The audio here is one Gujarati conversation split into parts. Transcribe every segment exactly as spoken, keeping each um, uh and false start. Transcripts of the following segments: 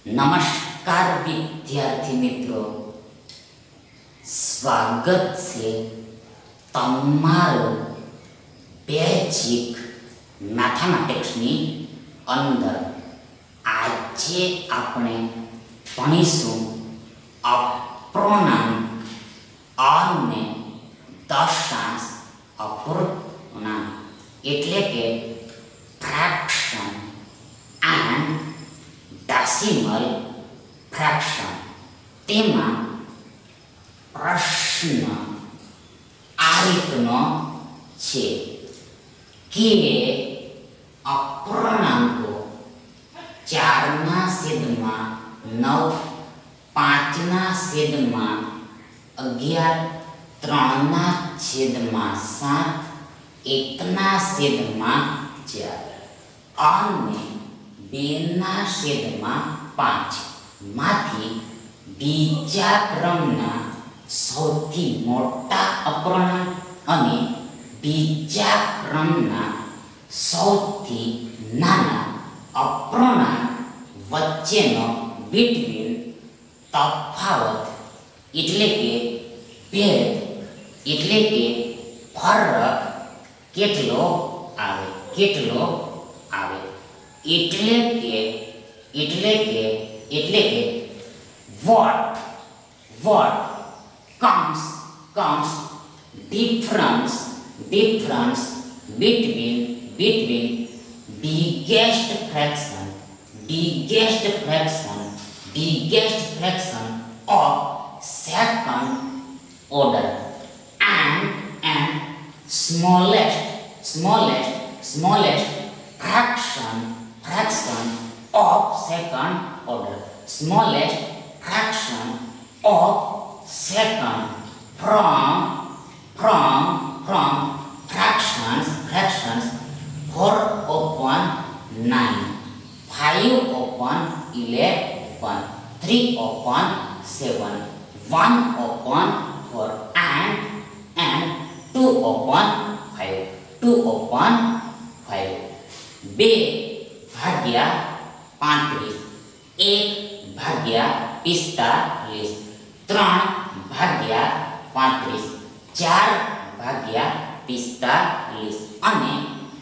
નમસ્કાર વિદ્યાર્થી મિત્રો, સ્વાગત છે તમારું બેઝિક મેથેમેટિક્સની અંદર. આજે આપણે ભણીશું અપૂર્ણાંક અને દશાંશ અપૂર્ણાંક એટલે કે ફ્રેક્શન એન્ડ ડેસિમલ ફ્રેક્શન. તેમાં પ્રશ્ન આ રીતનો છે કે અપૂર્ણાંકો ચારના છેદમાં નવ, પાંચના છેદમાં અગિયાર, ત્રણના છેદમાં સાત, એકના છેદમાં ચાર અને બેના છેદમાં પાંચ માંથી બીજા ક્રમના સૌથી મોટા અપૂર્ણાંક અને બીજા ક્રમના સૌથી નાના અપૂર્ણાંક વચ્ચેનો બિટવીન તફાવત એટલે કે ભેદ એટલે કે ફરક કેટલો આવે કેટલો આવે એટલે કે એટલે કે એટલે કે what what comes comes difference difference between between biggest fraction biggest fraction biggest fraction of second order and and smallest smallest smallest fraction fraction of second order smallest fraction of second from from from fractions fractions four upon nine, five upon eleven, three upon seven, one upon four and and two upon five, two upon five. બે ભાગ્યા પાંત્રીસ, એક ભાગ્યા પિસ્તાલીસ, ત્રણ ભાગ્યા પાંત્રીસ, ચાર ભાગ્યા પિસ્તાલીસ અને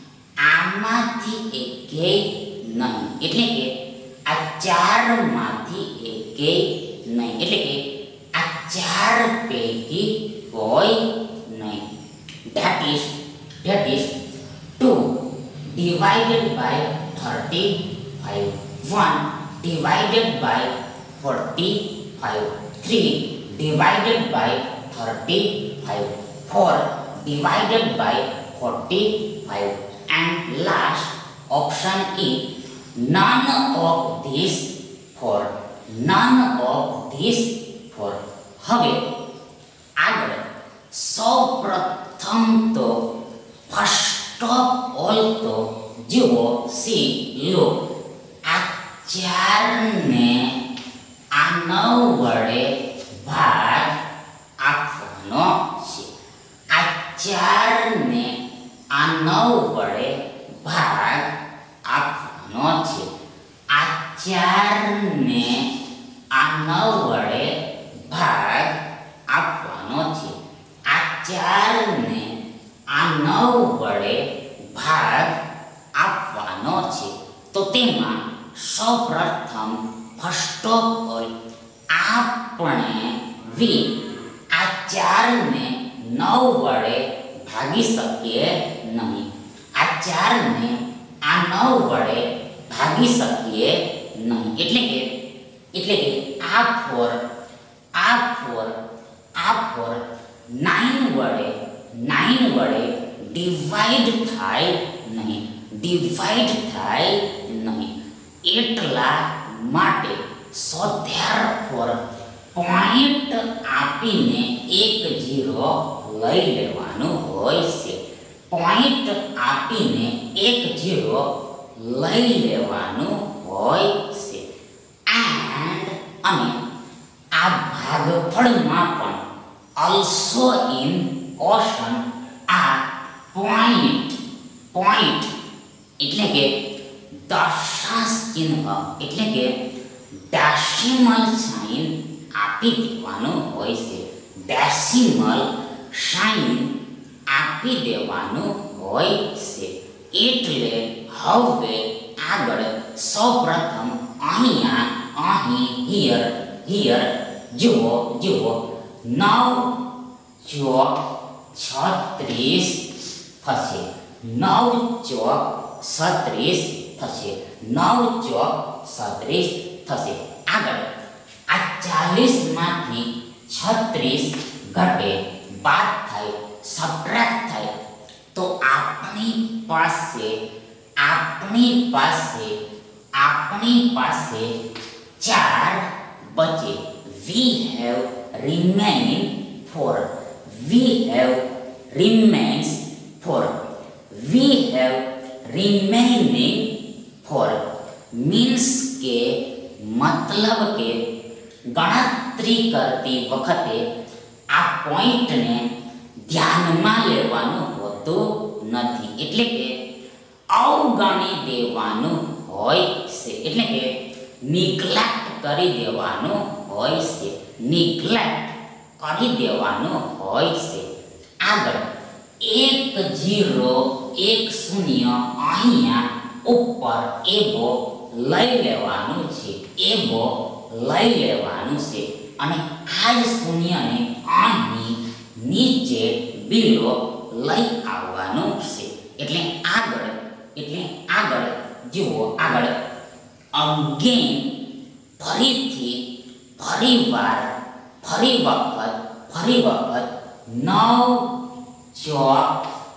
આમાંથી એકેય નહીં એટલે કે આ ચારમાંથી એકેય નહીં એટલે કે આ ચાર પૈકી કોઈ નહીં. That is that is two divided by thirty-five, one divided by forty-five, three divided by thirty-five, four divided by forty-five, and last option is none of these four, none of these four. હવે આગળ સૌપ્રથમ તો ફર્સ્ટ ઓફ ઓલ તો જુઓ સી લો આ ચારને આ નવ વડે ભાગ આપવાનો છે. આ ચારને આ નવ વડે ભાગ આપવાનો છે. આ ચારને આ નવ વડે ભાગ આપવાનો છે. આ ચારને આ નવ વડે ભાગ આપવાનો છે. તો તેમાં સૌપ્રથમ ફર્સ્ટ ઓફ ઓલ આપણે વી આ ચારને નવ વડે ભાગી શકીએ નહીં. આ ચારને આ નવ વડે ભાગી શકીએ નહીં એટલે કે એટલે કે આ ફોર આ ફોર આ ફોર નાઇન વડે નાઇન વડે ડિવાઈડ થાય નહીં ડિવાઈડ થાય નહીં એટલા માટે સો ધેરફોર પોઈન્ટ આપીને એક જીરો લઈ લેવાનું હોય છે. પોઈન્ટ આપીને એક જીરો લઈ લેવાનું હોય છે. એન્ડ અને આ ભાગફળમાં પણ also in caution આ પોઈન્ટ પોઈન્ટ એટલે કે દશાંશ ચિહ્ન એટલે કે ડેસિમલ સાઇન આપી દેવાનું હોય છે. ડેસિમલ સાઇન આપી દેવાનું હોય છે. એટલે હવે આગળ સૌપ્રથમ અહીંયા અહીં હિયર હિયર જુઓ જુઓ નવ ચોક છત્રીસ થશે. નવ ચોક છત્રીસ થશે. નવ ચોક છત્રીસ થશે. આગળ આ ચાલીસમાંથી છત્રીસ ઘટે, બાદ થાય, સબટ્રેક્ટ થાય તો આપણી પાસે આપણી પાસે આપણી પાસે ચાર બચે. We have remaining four. We have remains four. We have remaining four means કે મતલબ કે ગણતરી કરતી વખતે આ પોઈન્ટને ધ્યાનમાં લેવાનું હોતું નથી. એટલે કે અવગણી દેવાનું હોય છે. એટલે કે નિગ્લેક્ટ કરી દેવાનું હોય છે. નિગ્લેક્ટ કરી દેવાનું હોય છે. આગળ એક જીરો એક શૂન્ય અહીંયા ઉપર એવો લઈ લેવાનું છે. એવો લઈ લેવાનું છે અને આ જ શૂન્યને અહીં નીચે બિલો લઈ આવવાનું છે. એટલે આગળ એટલે આગળ જુઓ આગળ અગેન ફરીથી ફરીવાર ફરી વખત ફરી વખત નવ ચોક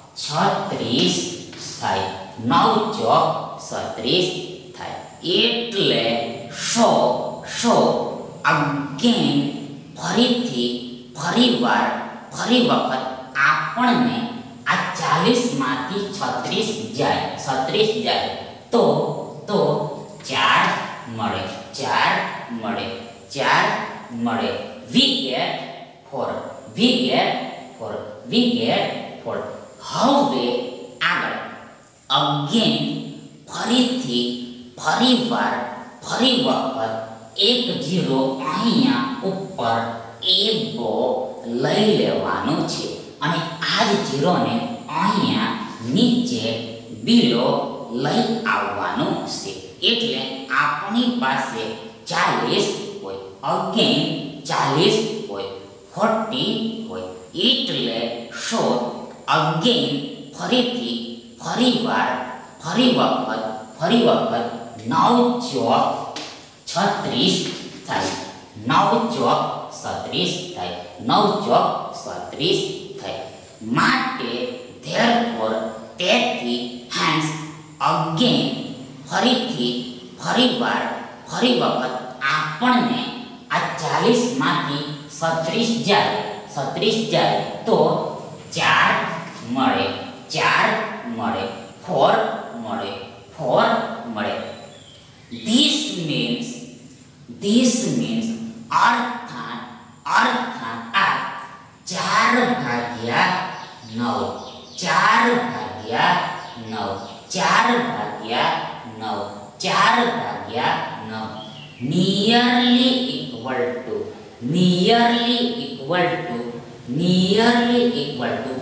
છત્રીસ થાય. નવ ચોક છત્રીસ થાય. એટલે સો સો અગેન ફરીથી ફરીવાર ફરી વખત આપણને આ ચાલીસમાંથી છત્રીસ જાય છત્રીસ જાય તો તો ચાર મળે. ચાર મળે. ચાર મળે. We get four. We get four. We get four. હવે આગળ અગેન ફરીથી ફરીવાર ફરી વખત એક જીરો અહીંયા ઉપર એવો લઈ લેવાનો છે અને આ જ જીરોને અહીંયા નીચે બિલો લઈ આવવાનું છે. એટલે આપણી પાસે ચાલીસ હોય. અગેન ચાલીસ હોય. ફોર્ટી હોય. એટલે સો અગેન ફરીથી ફરીવાર ફરી વખત ફરી વખત નવ ચોક છત્રીસ થાય. નવ ચોક છત્રીસ થાય. નવ ચોક છત્રીસ થાય. માટે ધેરફોર તેથી હેન્સ અગેન ફરીથી ફરીવાર ફરી વખત આપણને આ ચાલીસમાંથી છત્રીસ જાય છત્રીસ જાય તો ચાર મળે. ચાર મળે. ફોર મળે. ફોર મળે. ધીસ મીન્સ ધીસ મીન્સ અર્થાત અર્થાત આ ચાર ભાગ્યા નવ. ચાર ભાગ્યા નવ. ચાર ભાગ્યા નવ. ચાર ભાગ્યા નવ nearly equal to nearly equal to nearly equal to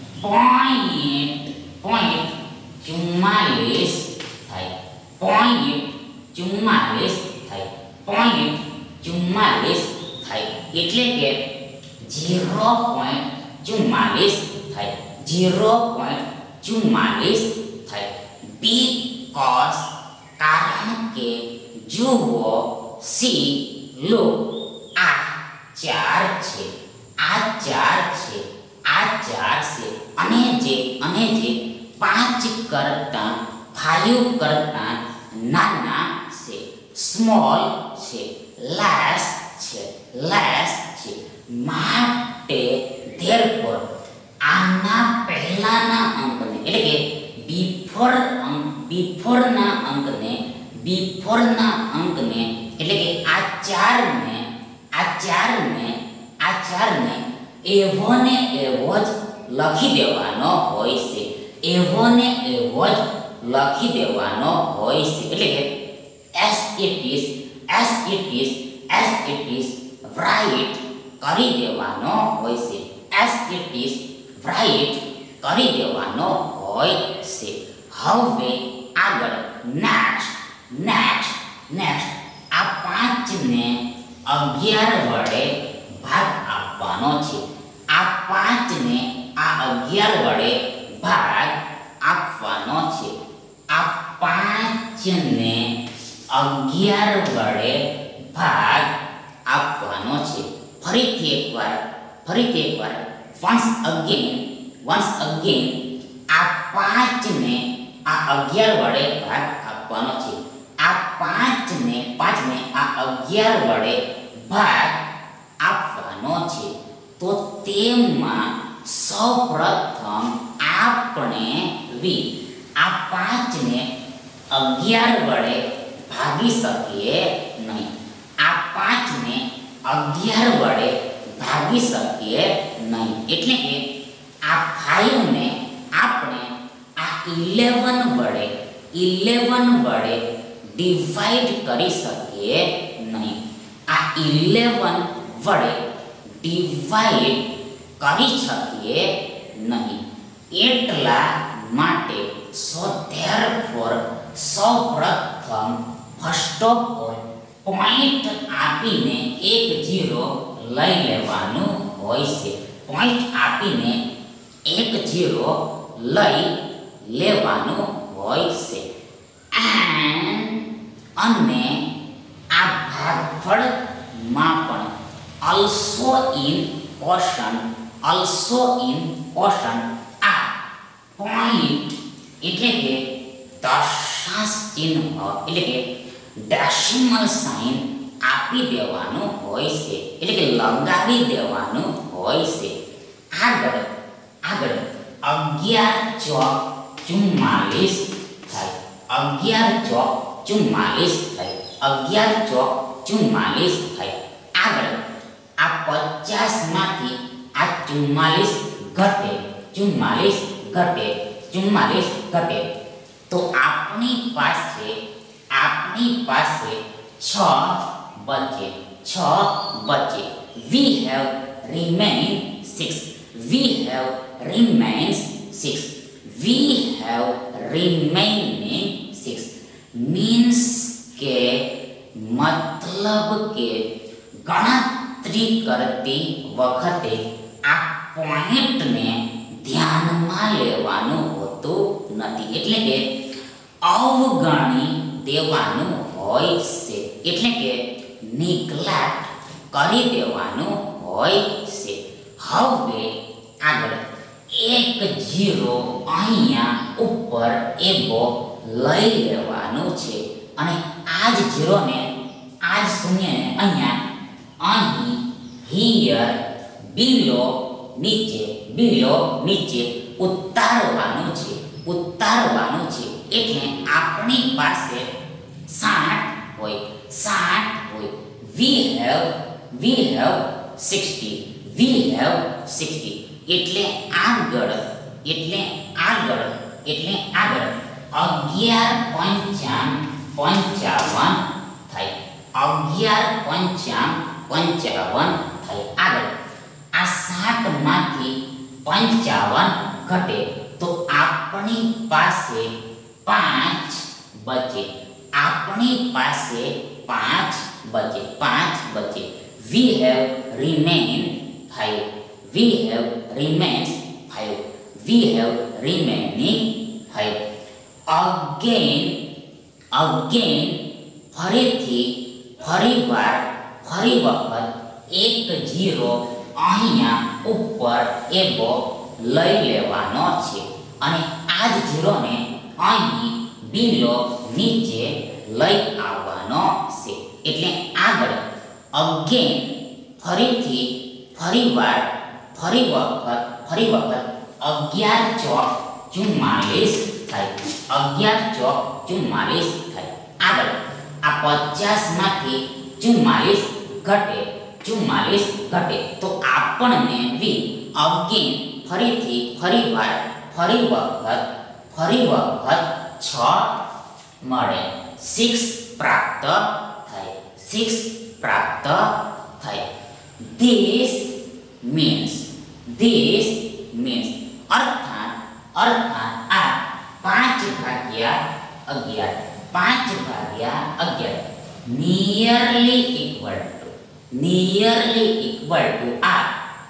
point point ચુમ્માલીસ થાય. પોઈન્ટ ચુમ્માલીસ થાય. પોઈન્ટ ચુમ્માલીસ થાય. એટલે કે ઝીરો પોઈન્ટ ચુમ્માલીસ થાય. ઝીરો પોઈન્ટ ચુમ્માલીસ થાય. બીકોઝ કારણ કે જુઓ સી લો આ ચાર છે. આ ચાર છે. આ ચાર છે અને જે અને જે પાંચ કરતા ફાઈવ કરતા નાના છે. સ્મોલ છે. લેસ છે. લેસ છે. માટે ધેરફોર આના પહેલાના અંકને એટલે કે બિફોર અંક બિફોરના અંકને બિફોરના અંકને એટલે કે આ ચારને આ ચારને આ ચારને એવો ને એવો જ લખી દેવાનો હોય છે. એવો ને એવો જ લખી દેવાનો હોય છે. એટલે કે as it is as it is as it is write કરી દેવાનો હોય છે એઝ ઇટ ઇઝ રાઈટ કરી દેવાનો હોય છે હવે આગળ નેક્સ્ટ નેક્સ્ટ નેક્સ્ટ આ પાંચને અગિયાર વડે ભાગ આપવાનો છે આ પાંચને આ અગિયાર વડે ભાગ આપવાનો છે આ પાંચને અગિયાર વડે ભાગ આપવાનો છે ફરીથી એકવાર ફરીથી એકવાર વન્સ અગેન વન્સ અગેન આ પાંચને આ અગિયાર વડે ભાગ આપવાનો છે આ પાંચને પાંચને આ અગિયાર વડે ભાગ આપવાનો છે તો તેમાં સૌપ્રથમ આપણે વી આ પાંચને અગિયાર વડે ભાગી શકીએ નહીં આ પાંચને અગિયાર વડે ભાગી શકીએ નહીં એટલે કે આ ફાઈવને આપણે આ ઇલેવન વડે ઇલેવન વડે ડિવાઈડ કરી શકીએ નહીં આ ઇલેવન વડે ડિવાઈડ કરી શકીએ નહીં એટલા માટે સો ધેરફોર સૌપ્રથમ ફર્સ્ટ ઓફ ઓલ પોઈન્ટ આપીને એક જીરો લઈ લેવાનું હોય છે પોઈન્ટ આપીને એક જીરો લઈ લેવાનું હોય છે અને આ ભાગફળમાં પણ also in question also in question આ પોઈન્ટ એટલે કે દશાંશ ચિહ્ન એટલે કે ડેસિમલ સાઇન આપી દેવાનું હોય છે એટલે કે લગાવી દેવાનું હોય છે આગળ આગળ અગિયાર ચોક ચુમ્માલીસ થાય અગિયાર ચોક ચુમ્માલીસ થાય અગિયાર ચોક ચુમ્માલીસ થાય આગળ આ પચાસ માંથી આ ચુમ્માલીસ ઘટે ચુમ્માલીસ ઘટે ચુમ્માલીસ ઘટે તો આપણી પાસે આપણી પાસે છ બચે છ બચે we have remain six we have remains six we have remaining six means કે મતલબ કે ગણતરી કરતી વખતે આ પોઈન્ટને ધ્યાનમાં લેવાનું હોતું નથી એટલે કે અવગણી દેવાનું હોય છે એટલે કે નિગ્લેક્ટ કરી દેવાનું હોય છે હવે આગળ એક જીરો અહીંયા ઉપર એવો લઈ લેવાનું છે અને આ જ જીરોને આ જ શૂન્યને અહીંયા અહીં હિયર બિલો નીચે બિલો નીચે ઉતારવાનું છે ઉતારવાનું છે એટલે આપણી પાસે સાઠ હોય સાઠ હોય we have we have sixty we have sixty એટલે આગળ એટલે આગળ એટલે આગળ અગિયાર પંચાવન પંચાવન થાય અગિયાર પંચાવન પંચાવન થાય આગળ આ સાઠ માંથી પંચાવન ઘટે તો આપણી પાસે પાંચ બચે આપણી પાસે પાંચ બચે પાંચ બચે we have remain five we have remains five we have remaining five again again ફરીથી ફરીવાર ફરી વખત એક જીરો અહીંયા ઉપર એવો લઈ લેવાનો છે અને આ જ જીરોને અહીં બિલો નીચે લઈ આવવાનો છે એટલે આગળ અગેન ફરીથી ફરીવાર ફરી વખત ફરી વખત અગિયાર ચોક ચુમ્માલીસ થાય અગિયાર ચોક ચુમ્માલીસ થાય આગળ આ પચાસ માંથી ચુમ્માલીસ ઘટે ચુમ્માલીસ ઘટે તો આપણને વી અગેન ફરીથી ફરીવાર ફરી વખત ફરી વખત છ મળે સિક્સ પ્રાપ્ત થાય સિક્સ પ્રાપ્ત થાય. ધીસ મીન્સ ધીસ મીન્સ અર્થાત અર્થાત આ પાંચ ભાગ્યા અગિયાર પાંચ ભાગ્યા અગિયાર nearly equal to nearly equal to આ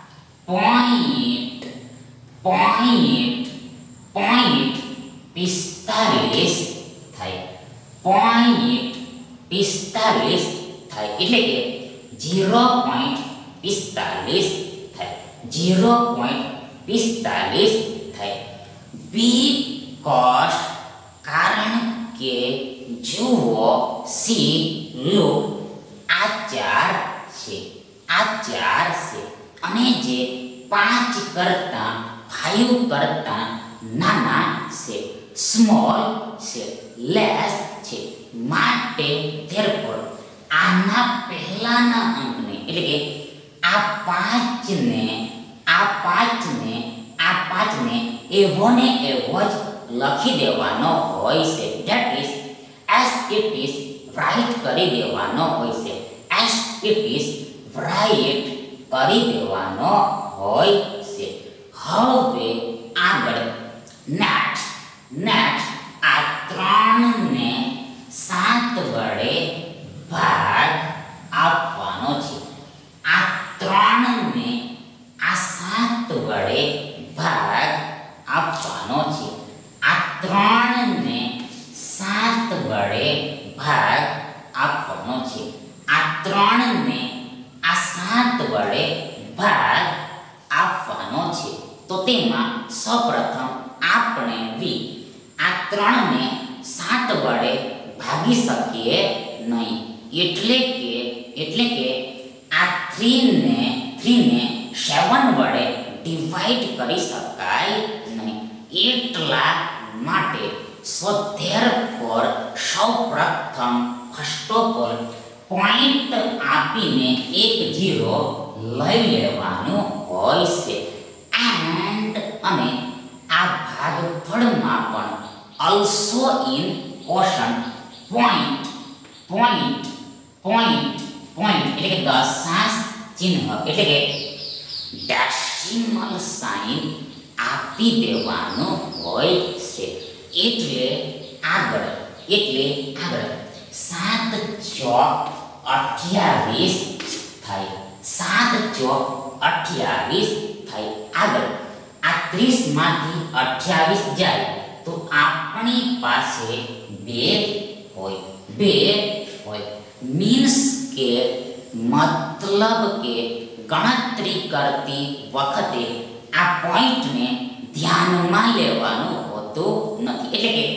પોઈન્ટ પોઈન્ટ પોઈન્ટ પિસ્તાલીસ થાય. પોઈન્ટ પિસ્તાલીસ થાય એટલે કે ઝીરો પોઈન્ટ પિસ્તાલીસ થાય. ઝીરો પોઈન્ટ પિસ્તાલીસ થાય. બીકોઝ કારણ કે જુઓ સી લુક આ ચાર છે આ ચાર છે અને જે પાંચ કરતા ફાઈવ કરતા નાના છે સ્મોલ છે લેસ છે માટે therefore આના પહેલાના અંકને એટલે કે આ પાંચને આ પાંચને આ પાંચને એવો ને એવો જ લખી દેવાનો હોય છે. That is as it is write કરી દેવાનો હોય છે. એસ ઇટ ઇઝ રાઈટ કરી દેવાનો હોય છે. હવે આગળ નેક્સ્ટ નેક્સ્ટ આ ત્રણને સાત વડે ભાગ આપવાનો છે. આ ત્રણને આ સાત વડે ભાગ આપવાનો છે. આ ત્રણને સાત વડે ભાગ આપવાનો છે. આ ત્રણને આ સાત વડે ભાગ આપવાનો છે. તો તેમાં સૌપ્રથમ આપણે વી આ ત્રણને સાત વડે ભાગી શકીએ નહીં એટલે કે એટલે કે આ થ્રીને થ્રીને સેવન વડે ડિવાઈડ કરી શકાય નહીં. એટલા માટે સો ધેરફોર સૌપ્રથમ ફર્સ્ટ ઓફ ઓલ પોઈન્ટ આપીને એક ઝીરો લઈ લેવાનું હોય છે. એન્ડ અને આ ભાગફળમાં પણ also in quotient point point point point એટલે કે દશાંશ ચિહ્ન એટલે કે ડેસિમલ સાઇન આપી દેવાનું હોય છે. એટલે આગળ એટલે આગળ સાત ચોક અઠ્યાવીસ થાય. સાત ચોક અઠ્યાવીસ થાય. આગળ આ ત્રીસ માંથી અઠ્યાવીસ જાય તો આપણી પાસે બે હોય બે હોય મીન્સ કે મતલબ કે ગણતરી કરતી વખતે આ પોઈન્ટને ધ્યાનમાં લેવાનું હોતું નથી એટલે કે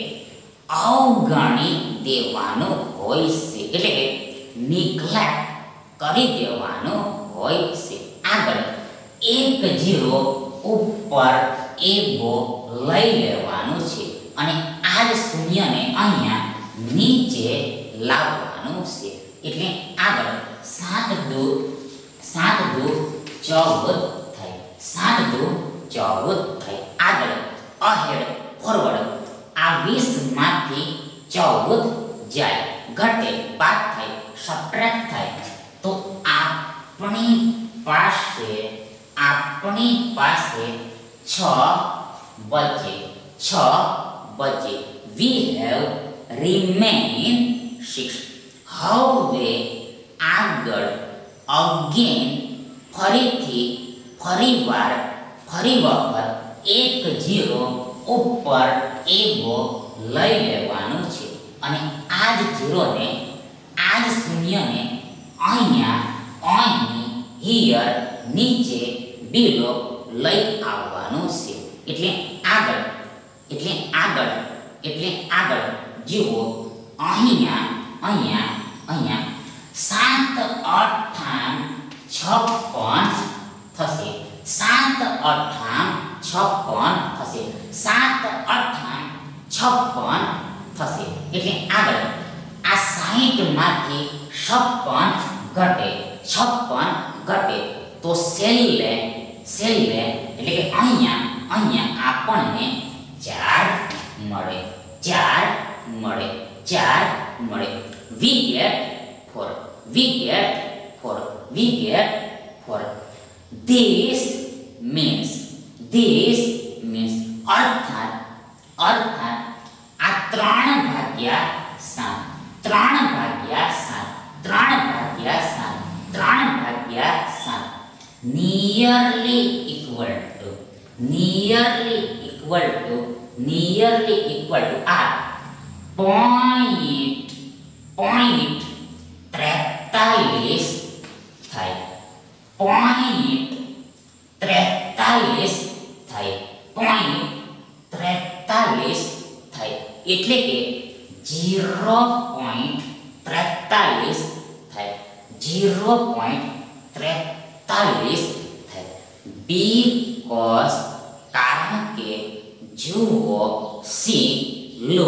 અવગણી દેવાનું હોય છે એટલે કે નિગ્લેક્ટ કરી દેવાનું હોય છે. આગળ એક ઝીરો ઉપર એવો લઈ લેવાનું છે અને આ જ શૂન્યને અહીંયા નીચે લાવવાનું છે. એટલે આગળ સાત દુ સાત દુ ચૌદ થાય. સાત દુ ચૌદ થાય. આગળ અહેડ ફોરવર્ડ આ વીસ માંથી ચૌદ જાય ઘટે બાદ થાય સબટ્રેક્ટ થાય તો આપણી પાસે આપણી પાસે છ બચે છ બચે વી હેવ રિમેઇન સિક્સ. હવે આગળ અગેન ફરીથી ફરીવાર ફરી વખત એક ઝીરો ઉપર એવો લઈ લેવાનું છે અને આ જ ઝીરોને આ જ શૂન્યને અહીંયા અહીં હિયર નીચે બિલો લઈ આવવાનું છે. એટલે આગળ એટલે આગળ એટલે આગળ જુઓ અહીંયા અહીંયા અહીંયા સાત અઠામ છપ્પન થશે. સાત અઠામ છપ્પન થશે. સાત અઠામ છપ્પન થશે. એટલે આગળ આ સાહીઠ માંથી છપ્પન ઘટે છપ્પન ઘટે તો છેલ્લે છેલ્લે એટલે કે અહીંયા અહીંયા આપણને ચાર મળે ચાર મળે ચાર મળે we get four. we get four, we get four. This means, this means અર્થાત અર્થાત આ ત્રણ ભાગ્યા સાત, ત્રણ ભાગ્યા સાત, ત્રણ ભાગ્યા સાત, ત્રણ ભાગ્યા સાત. Nearly equal to, nearly equal to, nearly equal to આ પોઈન્ટ પોઈન્ટ ત્રેતાલીસ થાય, પોઈન્ટ ત્રેતાલીસ થાય, પોઈન્ટ ત્રેતાલીસ થાય. એટલે કે ઝીરો પોઈન્ટ ત્રેતાલીસ થાય, ઝીરો પોઈન્ટ ત્રેતાલીસ થાય. બીકોઝ કારણ કે જુઓ, સી લો,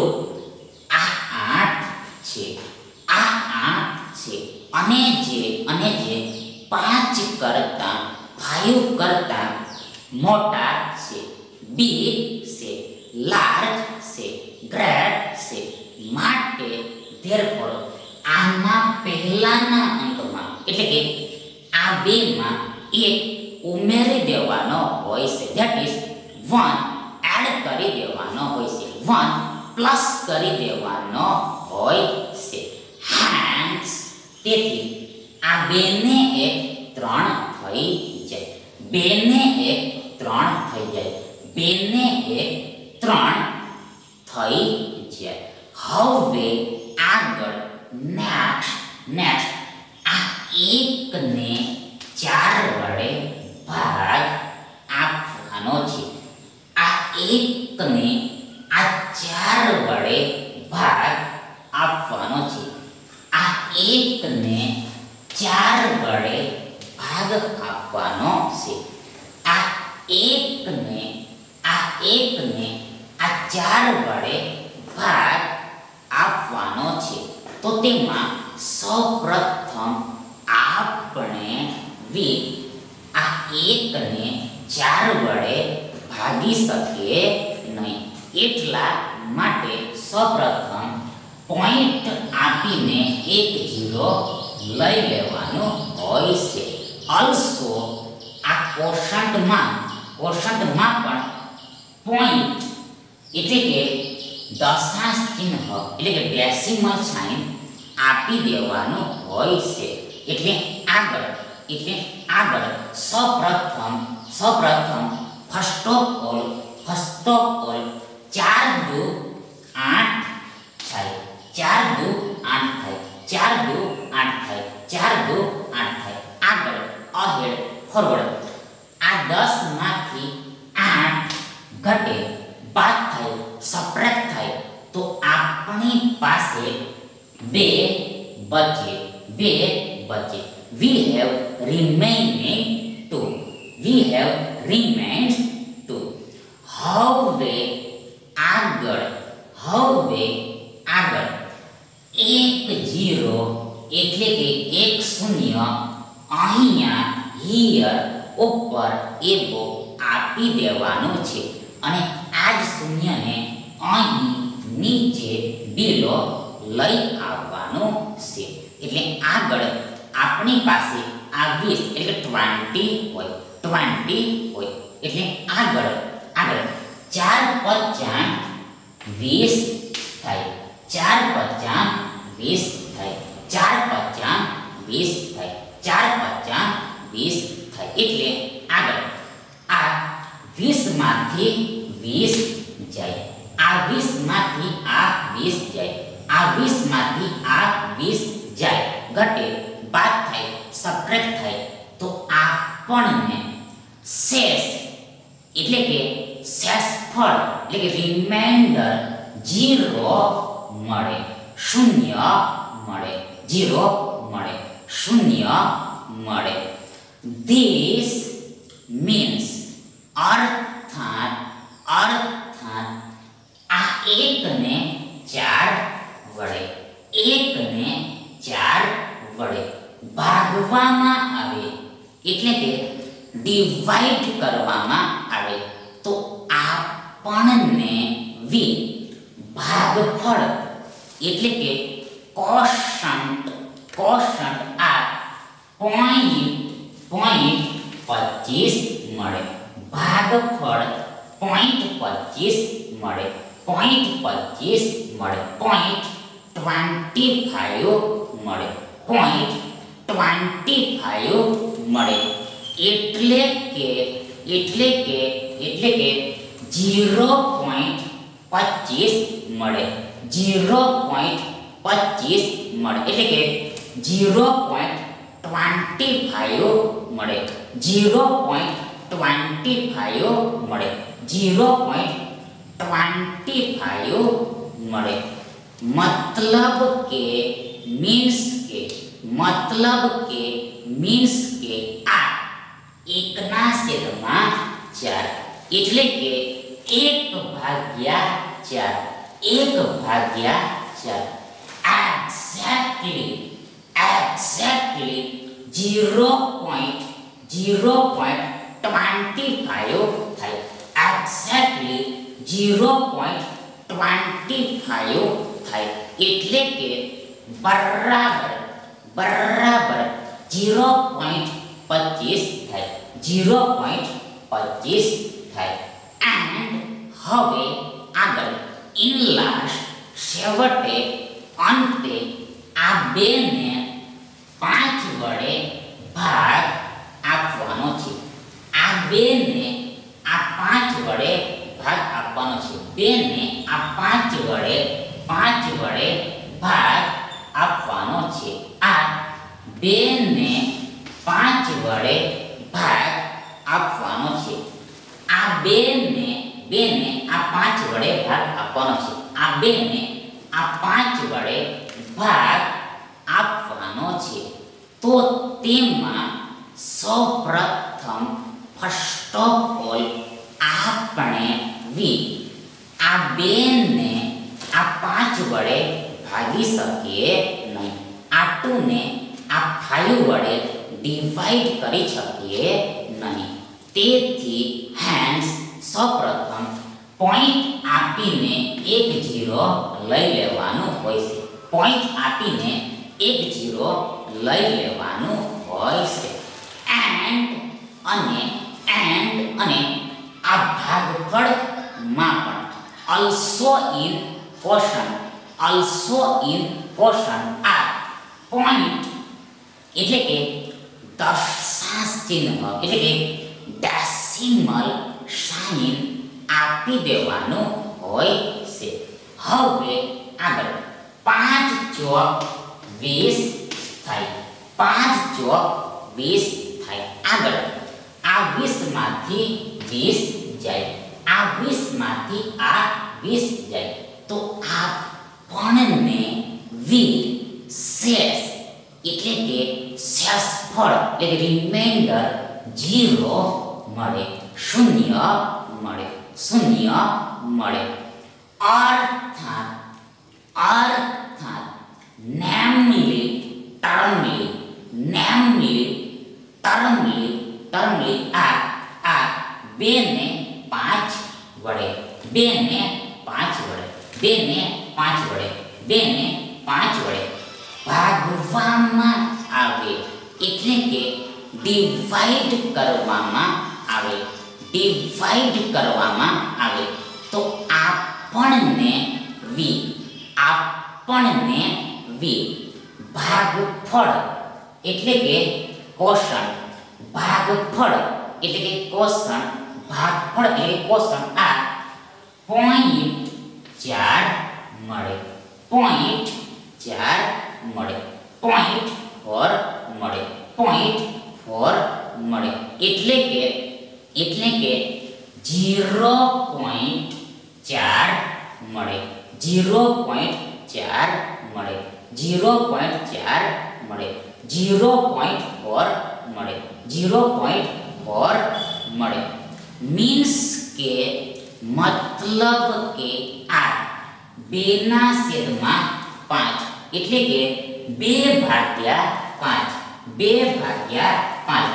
આ આઠ છે, આ આઠ છે અને જે અને જે પાંચ કરતા ફાઈવ કરતા મોટા છે, બી છે, લાર્જ છે, ગ્રેટ છે. માટે ધેરફોર આના પહેલાના અંકમાં એટલે કે આ બેમાં એક ઉમેરી દેવાનો હોય છે, ધેટ ઇઝ વન એડ કરી દેવાનો હોય છે, વન પ્લસ કરી દેવાનો હોય છે. હેન્સ તેથી આ બેને એક ત્રણ થઈ જાય, બેને એક ત્રણ થઈ જાય, બેને એક ત્રણ થઈ જાય. હવે આગળ નેક્સ્ટ નેક્સ્ટ આ એકને ચાર વડે ભાગ આપવાનો છે, આ એકને આ ચાર વડે ભાગ આપવાનો છે, આ એકને ચાર વડે ભાગ આપવાનો છે, આ એકને આ એકને આ ચાર વડે ભાગ આપવાનો છે. તો તેમાં સૌપ્રથમ આપણે વી આ એકને ચાર વડે ભાગી શકીએ નહીં, એટલા માટે સૌપ્રથમ પોઈન્ટ આપીને એક ઝીરો લઈ લેવાનું હોય છે. ઓલ્સો આ કોશન્ટમાં કોશન્ટમાં પણ પોઈન્ટ એટલે કે દશાંશ ચિહ્ન એટલે કે ડેસિમલ સાઇન આપી દેવાનું હોય છે. એટલે આગળ એટલે આગળ સૌપ્રથમ સૌપ્રથમ first of all first of all ચાર દુ આઠ થાય, ચાર દુ આઠ થાય, ચાર દુ આઠ થાય, ચાર દુ આઠ થાય. આગળ અહેડ ફોરવર્ડ આ દસ માંથી આઠ ઘટે, બાદ થાય, સપ્રેક્ટ થાય તો આપણી પાસે બે બચે, બે બચે. We have remaining two. We have remains two. હવે આગળ હવે આગળ એક ઝીરો એટલે કે એક શૂન્ય અહીંયા હિયર ઉપર એવો આપી દેવાનું છે અને આ જ શૂન્યને અહીં નીચે બિલો લઈ આવવાનું છે. એટલે આગળ આપણી પાસે આ વીસ એટલે ટ્વેન્ટી હોય, ટ્વેન્ટી હોય. એટલે આગળ આગળ ચાર પચાસ વીસ થાય, ચાર પચાસ વીસ થાય, ચાર પચાસ વીસ થાય, ચાર પચાસ વીસ થાય. એટલે આગળ આ વીસ માંથી વીસ જાય, આ વીસ માંથી આ વીસ જાય, આ વીસ માંથી આ વીસ જાય, ઘટે, બાદ થાય, સબ્ટ્રેક્ટ થાય તો આપણને શેષ એટલે કે શેષફળ એટલે કે રિમાઇન્ડર ઝીરો મળે, શૂન્ય મળે, ઝીરો મળે, શૂન્ય મળે. ધીસ મીન્સ અર્થાત અર્થાત આ એકને ચાર વડે એકને ચાર વડે ભાગવામાં આવે એટલે કે ડિવાઇડ કરવામાં આવે તો આપણને વી ભાગફળ એટલે કે કોશન્ટ કોશન્ટ આ પોઈન્ટ પોઈન્ટ પચીસ મળે, ભાગફળ પોઈન્ટ પચીસ મળે, પોઈન્ટ પચીસ મળે, પોઈન્ટ ટ્વેન્ટી ફાઈવ મળે, પોઈન્ટ ટ્વેન્ટી ફાઈવ મળે, એટલે કે એટલે કે એટલે કે ઝીરો પોઈન્ટ પચીસ મળે, ઝીરો પોઈન્ટ પચીસ મળે, એટલે કે ઝીરો પોઈન્ટ ટ્વેન્ટી ફાઈવ મળે, ઝીરો પોઈન્ટ ટ્વેન્ટી ફાઈવ મળે, ઝીરો પોઈન્ટ ટ્વેન્ટી ફાઈવ મળે. મતલબ કે મીન્સ કે મતલબ કે મીન્સ કે આ એકના છેદમાં ચાર, એટલે કે એક ભાગ્યા ચાર, એક ભાગ્યા ચાર. Exactly exactly zero point zero point twenty five થાય, exactly zero point twenty five થાય, એટલે કે બરાબર બરાબર ઝીરો પોઈન્ટ પચીસ થાય, ઝીરો પોઈન્ટ પચીસ થાય. એન્ડ હવે આગળ ઇન લાસ્ટ છેવટે અંતે આ બેને પાંચ વડે ભાગ આપવાનો છે, આ બેને આ પાંચ વડે ભાગ આપવાનો છે, બેને આ પાંચ વડે પાંચ વડે ભાગ આપવાનો છે, આ બેને પાંચ વડે ભાગ આપવાનો છે, આ બેને બેને આ પાંચ વડે ભાગ આપવાનો છે, આ બેને આ પાંચ વડે ભાગ આપવાનો છે. તો તેમાં સૌપ્રથમ ફર્સ્ટ ઓફ ઓલ આપણે વી આ બેને આ પાંચ વડે ભાગી શકીએ નહીં, આ ટુને આ ફાઈવ વડે ડિવાઈડ કરી શકીએ નહીં. તેથી હેન્સ સૌપ્રથમ પોઈન્ટ આપીને એક ઝીરો લઈ લેવાનું હોય છે, પોઈન્ટ આપીને એક ઝીરો લઈ લેવાનું હોય છે. એન્ડ અને એન્ડ અને આ ભાગફળમાં પણ also in quotient also in quotient આ પોઈન્ટ એટલે કે દશાંશ ચિહ્ન એટલે કે ડેસિમલ સાઇન આપી દેવાનું હોય છે. હવે આગળ પાંચ ચોક વીસ થાય, પાંચ ચોક વીસ થાય. આગળ આ વીસ માંથી વીસ જાય, આ વીસ માંથી આ વીસ જાય, તો આપણને વી શેષ એટલે કે શેષફળ એટલે કે રિમાઇન્ડર ઝીરો મળે, શૂન્ય મળે, શૂન્ય મળે. અર્થાત અર્થાત નેમલી ટર્મલી નેમલી ટર્મલી ટર્મલી આ આ બે ને પાંચ વડે બે ને પાંચ વડે બે ને પાંચ વડે બે ને પાંચ વડે ભાગવામાં આવે, એટલે કે ડિવાઈડ કરવામાં આવે, ડિવાઈડ કરવામાં આવે. તો આપણને વી આપણને વી ભાગફળ એટલે કે કોષણ ભાગફળ એટલે કે કોષણ ભાગફળ એટલે કોષણ આ પોઈન્ટ ચાર મળે, પોઈન્ટ ચાર મળે, પોઈન્ટ ફોર મળે, પોઈન્ટ ફોર મળે. એટલે કે એટલે કે ઝીરો પોઈન્ટ ચાર મળે, ઝીરો પોઈન્ટ ચાર મળે, ઝીરો પોઈન્ટ ચાર મળે, ઝીરો પોઈન્ટ ફોર મળે, ઝીરો પોઈન્ટ ફોર મળે. મીન્સ કે મતલબ કે આ બેના છેદમાં પાંચ એટલે કે બે ભાગ્યા પાંચ, બે ભાગ્યા પાંચ.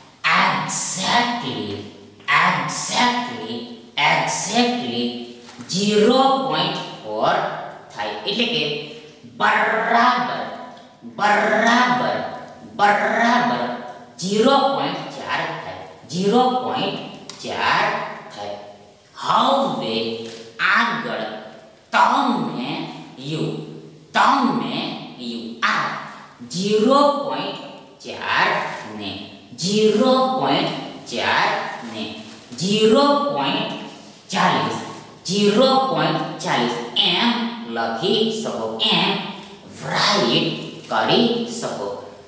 Exactly exactly exactly zero point four થાય, એટલે કે બરાબર बराबर बराबर जीरो पॉइंट चार थाय जीरो पॉइंट चार थाय हवे आगळ तमे यू तमे यू आ जीरो पॉइंट चार ने जीरो पॉइंट चार ने जीरो पॉइंट चालीस जीरो पॉइंट चालीस एम लखी सको एम राइट करी सको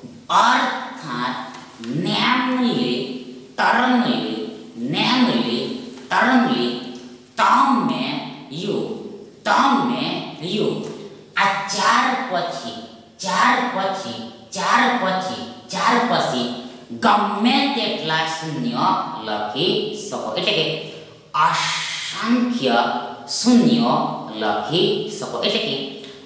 अर्थात नेमली तरमली नेमली तरमली तमे यू तमे यू आ चार पछी चार पछी चार पछी चार पछी गम्मे तेटला शून्य लखी सको એટલે કે असंख्य शून्य लखी सको એટલે કે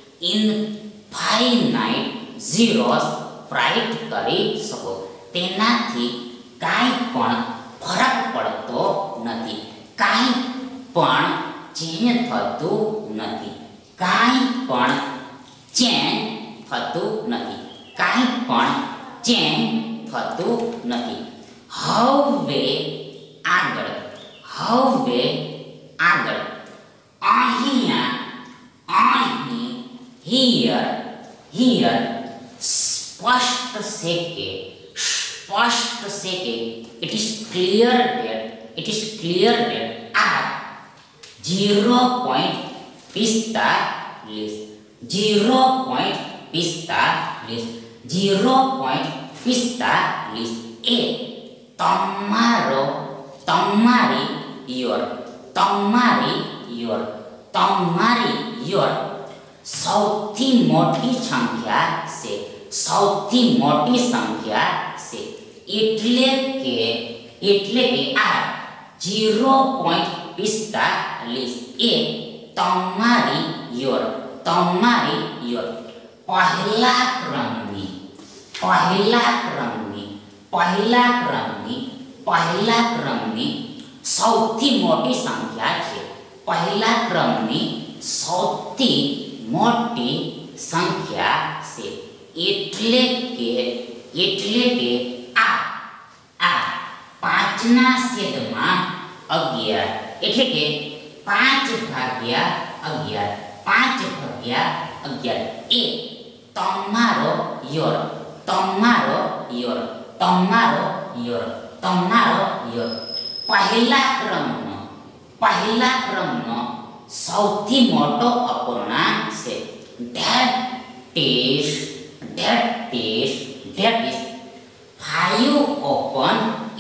इनफाइनाइट zeros રાઇટ કરી શકો તેનાથી કાઈ પણ ફરક પડતો નથી કાઈ પણ ચેન્જ થતું નથી કાઈ પણ ચેન્જ થતું નથી કાઈ પણ ચેન્જ થતું નથી હવે આગળ હવે આગળ અહીંયા અહીં here here स्पष्ट से के स्पष्ट से के it is clear that it is clear that आप जीरो पॉइंट पिस्तालीस जीरो पॉइंट पिस्तालीस जीरो पॉइंट पिस्तालीस ए तमारो तमारी योर तमारी योर तमारी योर સૌથી મોટી સંખ્યા છે સૌથી મોટી સંખ્યા છે એટલે કે એટલે કે આ जीरो पॉइंट पिस्तालीस ए તમારી યોર તમારી યોર પહેલા ક્રમની પહેલા ક્રમની પહેલા ક્રમની પહેલા ક્રમની સૌથી મોટી સંખ્યા છે પહેલા ક્રમની સૌથી मोटी संख्या से એટલે કે એટલે કે આ આ પાંચના છેદમાં અગિયાર એટલે કે પાંચ ભાગ્યા અગિયાર પાંચ ભાગ્યા અગિયાર એ તમારો યોર તમારો યોર તમારો યોર તમારો યોર પહેલા ક્રમનો પહેલા ક્રમનો સૌથી મોટો અપૂર્ણાંક છે that is that is that is five upon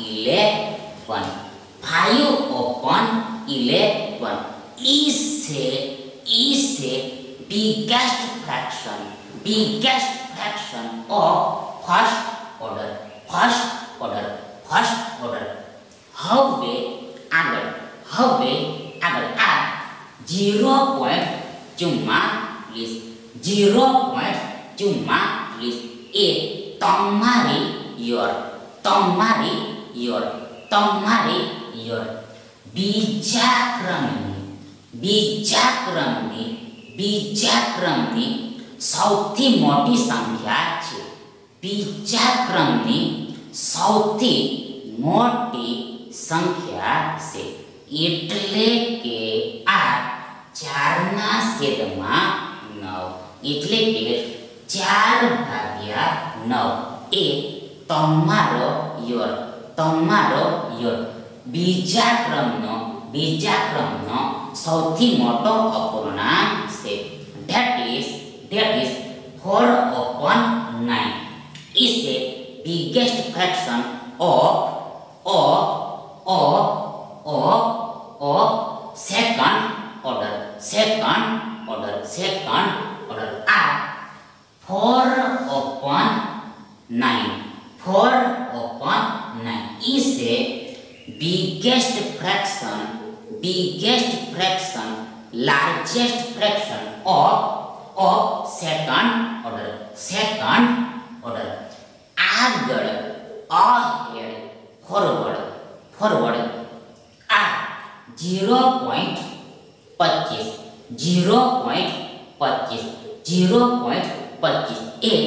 eleven five upon eleven इसे इसे biggest fraction biggest fraction of first order first order first order હવે આગળ હવે આગળ આ जीरो पॉइंट चुम्मालीस जीरो पॉइंट चुम्मालीस ए तमारी योर तमारी योर तमारी योर बीजा क्रमनी बीजा क्रमनी बीजा क्रमनी સૌથી મોટી સંખ્યા છે બીજા ક્રમની સૌથી મોટી સંખ્યા છે એટલે કે આ ચારના છેદમાં નવ એટલે કે ચાર ભાગ્યા નવ એ તમારો યોર તમારો યોર બીજા ક્રમનો બીજા ક્રમનો સૌથી મોટો અપૂર્ણાંક છે that is that is four upon nine is the biggest fraction of of of of of second order second order second order are four upon nine four upon nine is the biggest fraction biggest fraction largest fraction of of second order second order આગળ ahead forward forward આ जीरो पॉइंट पच्चीस जीरो पॉइंट पच्चीस जीरो पॉइंट पच्चीस ए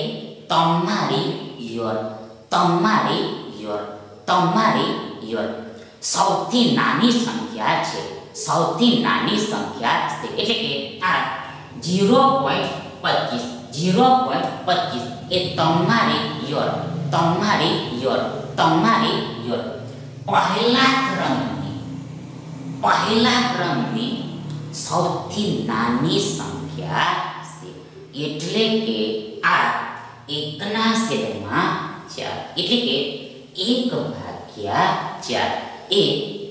તમારી યોર તમારી યોર તમારી યોર સૌથી નાની સંખ્યા છે સૌથી નાની સંખ્યા છે એટલે કે આ ઝીરો પોઈન્ટ પચીસ ઝીરો પોઈન્ટ પચીસ એ તમારી યોર તમારી યોર તમારી યોર પહેલા ક્રમની પહેલા ક્રમની સૌથી નાની સંખ્યા છે એટલે કે આ એકના છેદમાં ચાર એટલે કે એક ભાગ્યા ચાર એ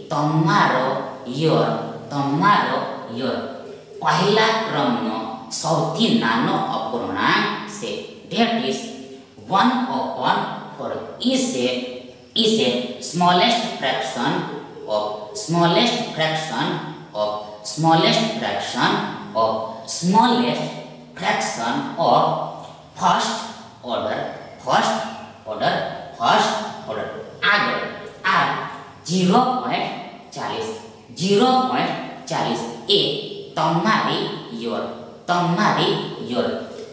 તમારો યોર તમારો યોર પહેલા ક્રમનો સૌથી નાનો અપૂર્ણાંક છે that is one upon four is a is a smallest fraction of smallest fraction of smallest fraction of smallest fraction of first order first order first order આગળ આ ઝીરો પોઈન્ટ ચાલીસ ઝીરો પોઈન્ટ ચાલીસ એ તમારી યોર તમારી યોર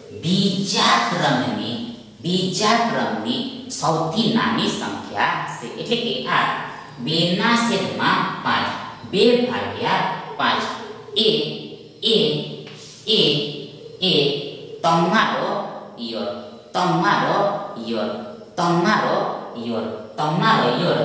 બીજા ક્રમની બીજા ક્રમની સૌથી નાની સંખ્યા છે એટલે કે આ બેના છેદમાં પાંચ બે ભાગ્યા પાંચ એ એ એ એ તમારો યોર તમારો યોર તમારો યોર તમારો યોર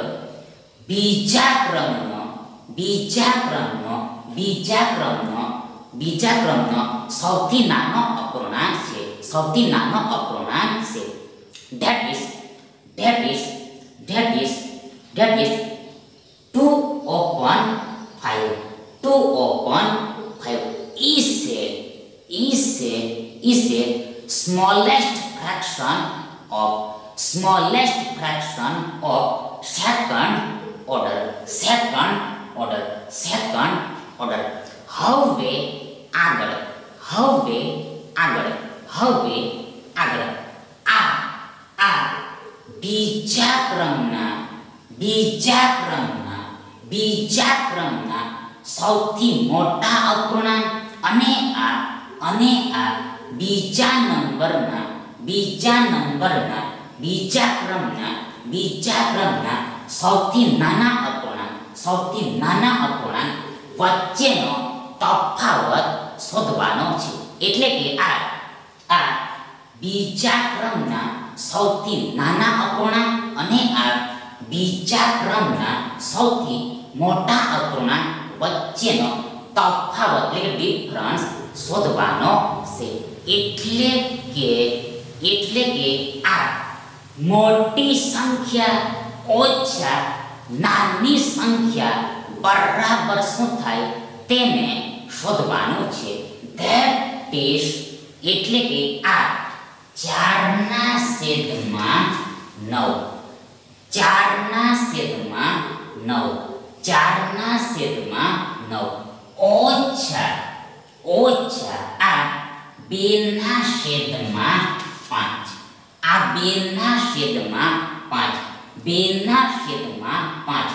બીજા ક્રમનો બીજા ક્રમનો બીજા ક્રમનો બીજા ક્રમનો સૌથી નાનો અપૂર્ણાંક છે સૌથી નાનો અપૂર્ણાંક છે that is that is that is that is two upon five two upon five is a is a is a smallest fraction of smallest fraction of second order second order second order હવે આગળ હવે આગળ હવે આગળ આ આ બીજા ક્રમના બીજા ક્રમના બીજા ક્રમના સૌથી મોટા અપૂર્ણાંક અને આ અને આ બીજા નંબરના બીજા નંબરના બીજા ક્રમના બીજા ક્રમના સૌથી નાના અપૂર્ણાંક સૌથી નાના અપૂર્ણાંક વચ્ચેનો તફાવત શોધવાનો છે એટલે કે આ આ બીજા ક્રમના સૌથી નાના અપૂર્ણાંક અને આ બીજા ક્રમના સૌથી મોટા અપૂર્ણાંક વચ્ચેનો તફાવત એટલે કે ડિફરન્સ શોધવાનો છે એટલે કે એટલે કે આ મોટી સંખ્યા ઓછા નાની સંખ્યા બરાબર શું થાય તેને શોધવાનું છે ધેટ ઇઝ એટલે કે આ ચારના છેદમાં નવ ચારના છેદમાં નવ ચારના છેદમાં નવ ઓછા ઓછા આ બેના છેદમાં પાંચ આ બેના છેદમાં પાંચ બેના છેદમાં પાંચ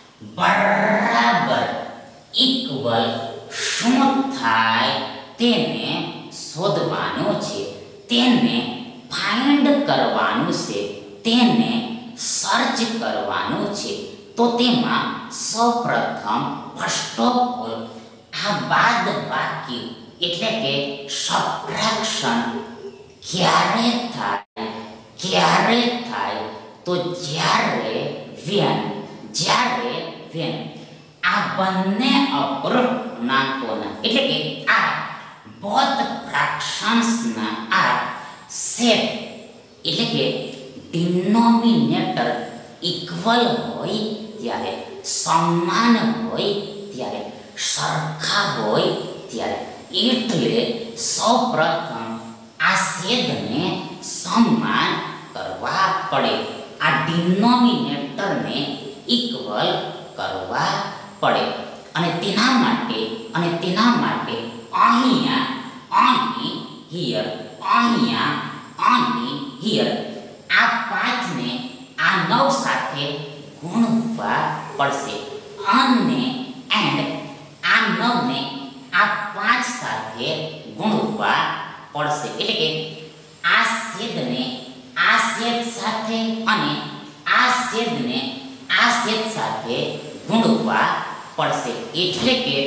બરાબર ઇક્વલ શું થાય તેને શોધવાનું છે તેને ફાઇન્ડ કરવાનું છે તેને સર્ચ કરવાનું છે તો તેમાં સૌપ્રથમ ફર્સ્ટ ઓફ ઓલ આ બાદબાકી એટલે કે સબટ્રેક્શન ક્યારે થાય ક્યારે થાય તો જ્યારે વેન જ્યારે વેન આ બંને અપૂર્ણાંકોના એટલે કે આ બોથ ફ્રેક્શન્સના આ સેટ એટલે કે ડિનોમિનેટર ઇક્વલ હોય ત્યારે સમાન હોય ત્યારે સરખા હોય ત્યારે એટલે સૌપ્રથમ આ છેદને સમાન કરવા પડે આ ડિનોમિનેટરને ઇક્વલ કરવા પડે અને તેના માટે અને તેના માટે અહીંયા અહીં હિયર અહીંયા અહીં હિયર આ પાંચને આ નવ સાથે ગુણવા પડશે અને એન્ડ આ નવને આ પાંચ સાથે ગુણવા પડશે એટલે કે આ છેદને અને આ છેદને આ છેદ સાથે ગુણવા પડશે, એટલે કે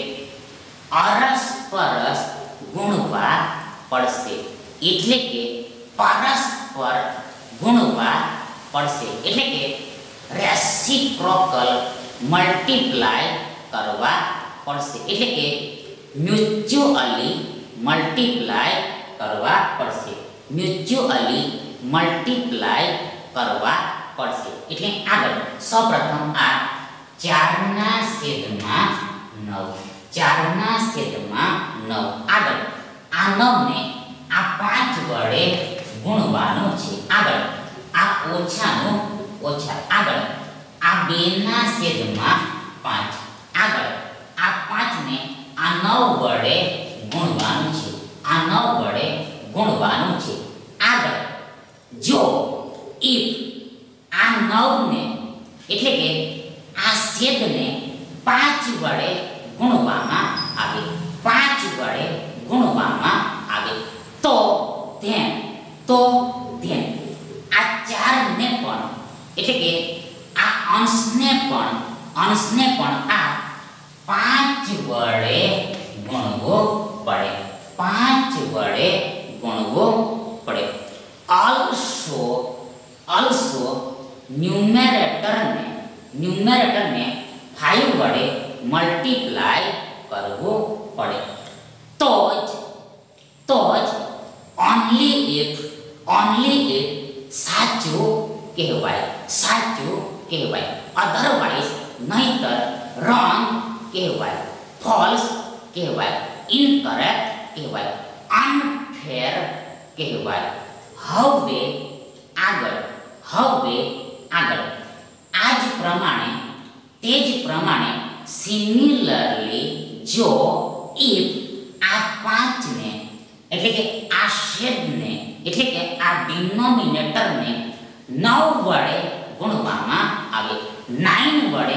અરસપરસ ગુણવા પડશે, એટલે કે પરસ્પર ગુણવા પડશે, એટલે કે રેસિપ્રોકલ મલ્ટીપ્લાય કરવા પડશે, એટલે કે મ્યુચ્યુઅલી મલ્ટીપ્લાય કરવા પડશે, મ્યુચ્યુઅલી મલ્ટીપ્લાય કરવા પડશે. એટલે આગળ સૌપ્રથમ આ ચારના છેદમાં નવ, ચારના છેદમાં નવ. આગળ આ નવને આ પાંચ વડે ગુણવાનું છે. આગળ આ ઓછાનું ઓછા. આગળ આ બેના છેદમાં પાંચ. આગળ આ પાંચને આ નવ વડે ગુણવાનું છે, આ નવ વડે ગુણવાનું છે. આગળ જો ઇફ આ નવને એટલે કે આ છેદને પાંચ વડે ગુણવામાં આવે, પાંચ વડે ગુણવામાં આવે તો ધેન તો ધેન આ ચારને પણ એટલે કે આ અંશને પણ અંશને પણ આ પાંચ વડે ગુણવો પડે, પાંચ વડે ગુણવો પડે. also also ન્યુમેરેટરને ન્યુમેરેટરને પાંચ વડે મલ્ટીપ્લાય કરવું પડે તો જ તો જ ઓન્લી ઇફ ઓન્લી ઇફ સાચું કહેવાય, સાચું કહેવાય. અધરવાઇઝ નહીતર રોંગ કહેવાય, ફોલ્સ કહેવાય, ઇનકરેક્ટ કહેવાય, અનફેર કહેવાય. હવે આગળ હવે આગળ આ જ પ્રમાણે તે જ પ્રમાણે સિમિલરલી જો ઇફ આ પાંચને એટલે કે આ છેદને એટલે કે આ ડિનોમિનેટરને નવ વડે ગુણવામાં આવે, નાઇન વડે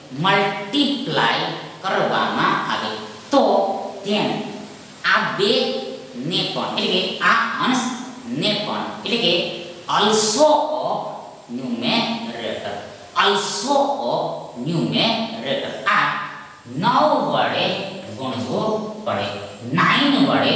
મલ્ટીપ્લાય કરવામાં આવે તો તેમ આ બે ને પણ એટલે કે આ અંશ ને પણ એટલે કે also of numerator, also of numerator આ નવ વડે ગુણવું પડે, નાઇન વડે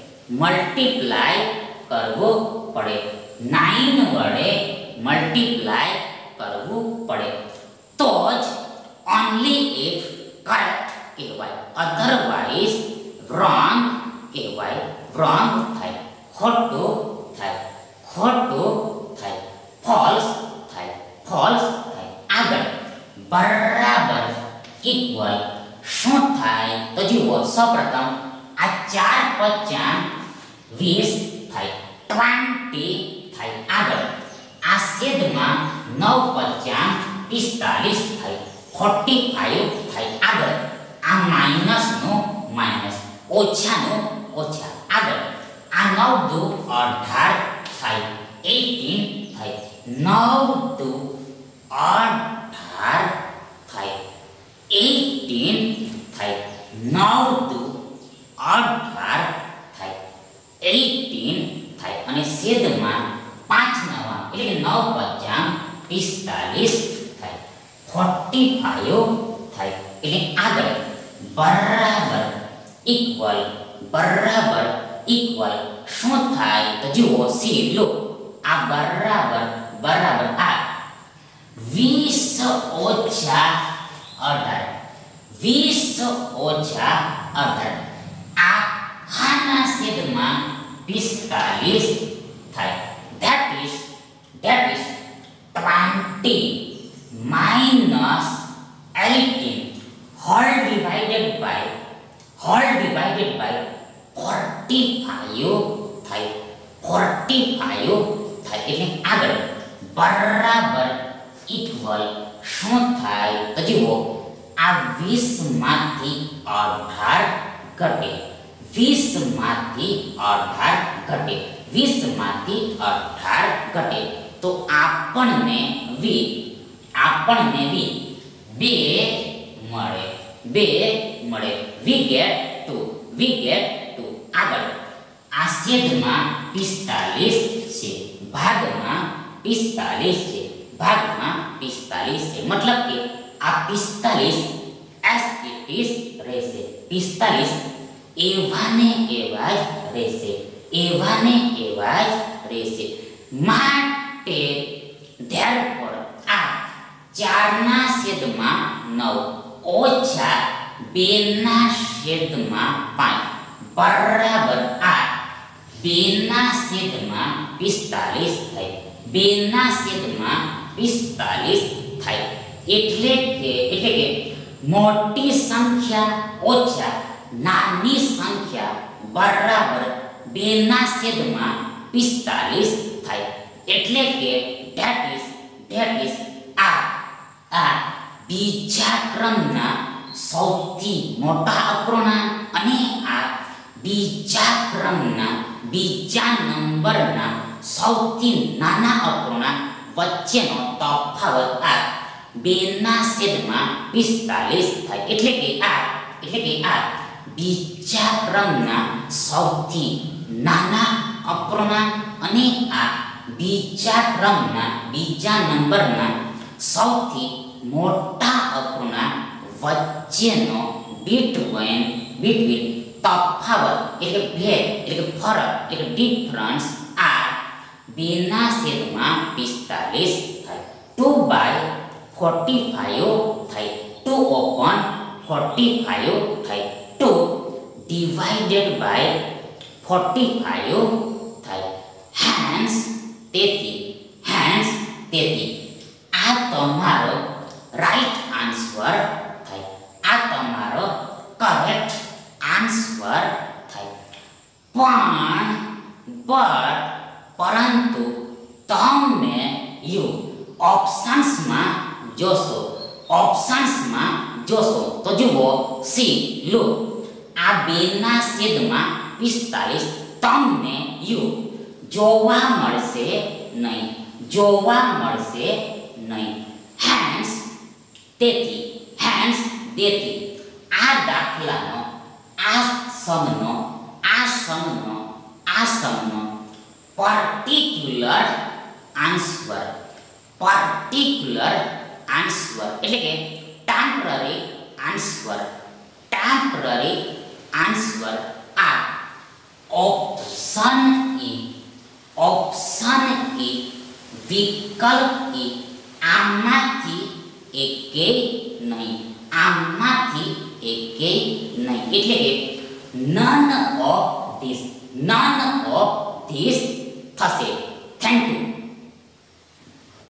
મલ્ટીપ્લાય કરવું પડે, નાઇન વડે મલ્ટીપ્લાય કરવું પડે તો જ ઓન્લી ઇફ કરેક્ટ કહેવાય, અધરવાઇઝ રોંગ કહેવાય, રોંગ થાય, ખોટું થાય, ખોટું થાય, ફોલ્સ થાય, ફોલ્સ થાય. આગળ બરાબર ઇક્વલ શું થાય તો જુઓ. સૌપ્રથમ આ ચાર પચાસ વીસ થાય, ટ્વેન્ટી થાય. આગળ આ છેદમાં નવ પચાસ પિસ્તાલીસ થાય, ફોર્ટી ફાઈવ થાય. આગળ આ માઇનસનું માઇનસ, ઓછાનું ઓછા. આગળ આ નવ દુ અઢાર થાય, એટીન થાય, નવ દુ અઢાર થાય, એટીન થાય, નવ દુ અઢાર થાય, એટીન થાય. અને છેદમાં પાંચ નવા એટલે કે નવ પચાસ પિસ્તાલીસ થાય, ફોર્ટી ફાઈવ થાય. એટલે આગળ બરાબર ઇક્વલ બરાબર ઇક્વલ શું થાય તો જુઓ. સી લો આ બરાબર બરાબર આ વીસ ઓછા અઢાર, વીસ ઓછા અઢાર આ ખાના છેદમાં પિસ્તાલીસ થાય. That is that is twenty minus eighteen whole divided by whole divided by forty five થાય, ફોર્ટી ફાઈવ થાય. એટલે આગળ બરાબર ઇક્વલ શું થાય તો જુઓ. આ વીસ માંથી અઢાર ઘટે, વીસ માંથી અઢાર ઘટે, વીસ માંથી અઢાર ઘટે તો આપણને વી આપણને વી બે મળે, બે મળે. We get two, we get two. આગળ આ છેદમાં પિસ્તાલીસ છે, ભાગમાં પિસ્તાલીસ છે, ભાગમાં પિસ્તાલીસ છે, મતલબ કે આ પિસ્તાલીસ એસ ઇટ ઇઝ રહેશે. પિસ્તાલીસ એવા ને એવા જ રહેશે, એવા ને એવા જ રહેશે. માટે therefore આ ચારના છેદમાં નવ ઓછા બેના છેદમાં પાંચ બરાબર આ બેના છેદમાં પિસ્તાલીસ થાય. બેના છેદમાં પિસ્તાલીસ થાય એટલે કે એટલે કે મોટી સંખ્યા ઓછા નાની સંખ્યા બરાબર બેના છેદમાં પિસ્તાલીસ થાય. એટલે કે ધેટ ઇઝ ધેટ ઇઝ આ આ બીજા ક્રમના સૌથી મોટા અપૂર્ણાંક અને આ બીજા ક્રમના બીજા નંબરના સૌથી નાના અપૂર્ણાંક વચ્ચેનો તફાવત આ બેના છેદમાં પિસ્તાલીસ થાય. એટલે કે આ એટલે કે આ બીજા ક્રમના સૌથી નાના અપૂર્ણાંક અને આ બીજા ક્રમના બીજા નંબરના સૌથી મોટા અપૂર્ણાંક વચ્ચેનો બિટવીન બિટવીન તફાવત એટલે ભેદ એટલે ફરક એટલે ડિફરન્સ આ બેના છેદમાં પિસ્તાલીસ થાય. ટુ બાય ફોર્ટી ફાઈવ થાય. ટુ ઓપન ફોર્ટી ફાઈવ થાય. Two divided by forty five થાય. હેન્સ તેથી હેન્સ તેથી આ તમારો રાઈટ આન્સર થાય. આ તમારો કરેક્ટ આન્સર થાય. પણ બટ પરંતુ તમે યુ ઓપ્શન્સમાં જોશો ઓપ્શન્સમાં જોશો તો જુઓ સી લો આ બેના છેદમાં પિસ્તાલીસ તમને યુ જોવા મળશે નહીં જોવા મળશે નહીં. હેન્સ તેથી હેન્સ તેથી આ દાખલાનો આ સમનો આ સમનો આ સમનો પર્ટિક્યુલર આન્સર પર્ટિક્યુલર આન્સર એટલે કે ટેમ્પરરી આન્સર ટેમ્પરરી આન્સર આ ઓપ્શન ઈ ઓપ્શન ઈ વિકલ્પ ઈ આમાંથી એકેય નહીં આમાંથી એકેય નહીં. એટલે કે none of this none of this થશે. Thank you.